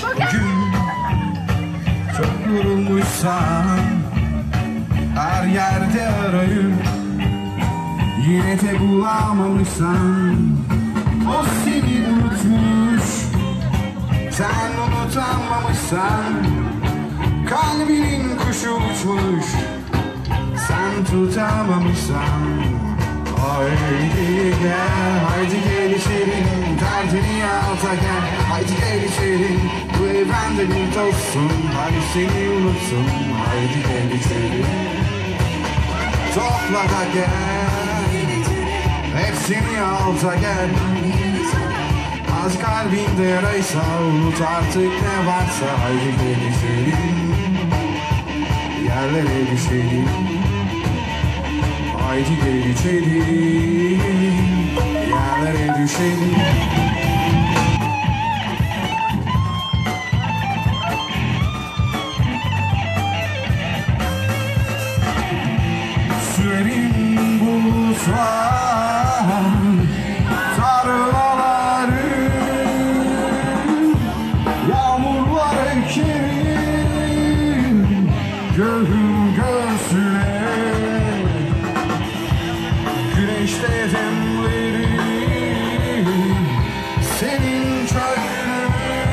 Bugün çok yorulmuşsan, her yerde arayıp yine de bulamamışsan, o seni unutmuş, sen unutamamışsan, kalbinin kuşu uçmuş, sen tutamamışsan. Haydi gel, haydi gel içeri, derdini alta gel, haydi gel içeri, bu evrende bir dostsun, hadi seni unutsun, haydi gel içeri. Topla da gel, hepsini alta gel, az kalbinde yaraysa unut artık ne varsa, haydi gel içeri, yerlere düşelim. Haydi gel içeri, yerlere düşelim. Sürerim bulutlar, tarlaları, yağmurlar ekerim, göğüm göğsüne. Güneşte demleri, senin çölün,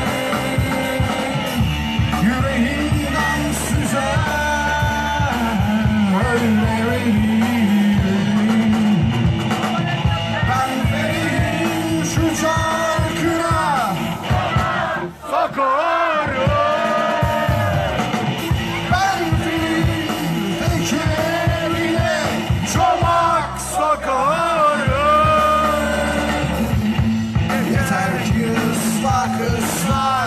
yüreğinden süzer, öyle veririm. Ben veririm şu şarkına Sakarya. Ben veririm tekerine çomak Sakarya. Yeter ki ıslak ıslak